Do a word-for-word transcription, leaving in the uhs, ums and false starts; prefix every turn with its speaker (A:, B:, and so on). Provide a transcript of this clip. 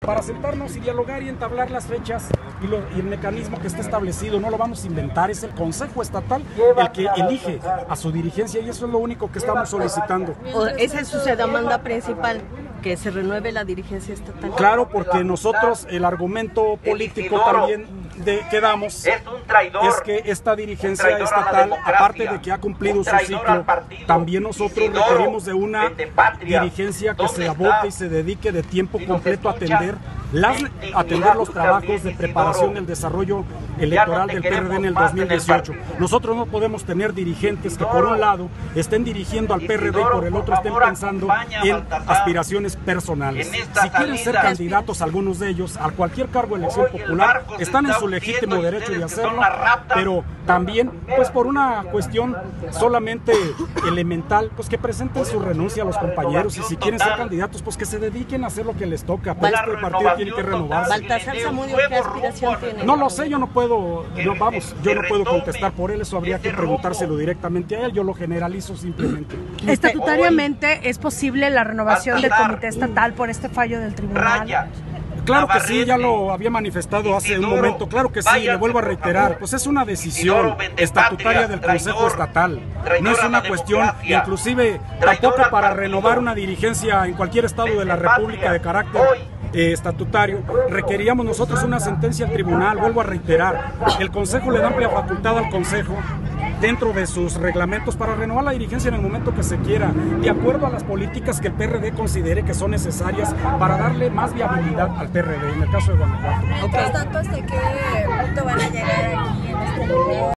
A: Para sentarnos y dialogar y entablar las fechas y, lo, y el mecanismo que está establecido, no lo vamos a inventar, es el Consejo Estatal el que elige a su dirigencia y eso es lo único que estamos solicitando.
B: Esa es su demanda principal, que se renueve la dirigencia estatal.
A: Claro, porque nosotros el argumento político también de, que damos es que esta dirigencia estatal, aparte de que ha cumplido su ciclo, también nosotros requerimos de una dirigencia que se aboque y se dedique de tiempo completo a atender Las, atender los trabajos de preparación del desarrollo electoral del P R D en el dos mil dieciocho. Nosotros no podemos tener dirigentes que por un lado estén dirigiendo al P R D y por el otro estén pensando en aspiraciones personales. Si quieren ser candidatos, algunos de ellos, a cualquier cargo de elección popular, están en su legítimo derecho de hacerlo, pero también, pues por una cuestión solamente elemental, pues que presenten su renuncia a los compañeros y si quieren ser candidatos, pues que se dediquen a hacer lo que les toca. Pero este partido tiene que renovarse.
B: Baltasar Zamudio, ¿qué aspiración tiene?
A: No lo sé, yo no puedo, yo, vamos, yo no puedo contestar por él, eso habría que preguntárselo directamente a él, yo lo generalizo simplemente.
C: Estatutariamente, ¿es posible la renovación del comité estatal por este fallo del tribunal?
A: Claro que sí, ya lo había manifestado hace un momento, claro que sí, le vuelvo a reiterar, pues es una decisión estatutaria del Consejo Estatal, no es una cuestión, inclusive tampoco para renovar una dirigencia en cualquier estado de la República de carácter Eh, estatutario, requeríamos nosotros una sentencia al tribunal, vuelvo a reiterar, el Consejo le da amplia facultad al Consejo dentro de sus reglamentos para renovar la dirigencia en el momento que se quiera, de acuerdo a las políticas que el P R D considere que son necesarias para darle más viabilidad al P R D, en el caso de Guanajuato.
D: Mientras tanto, ¿hasta qué punto van a llegar aquí en este lugar?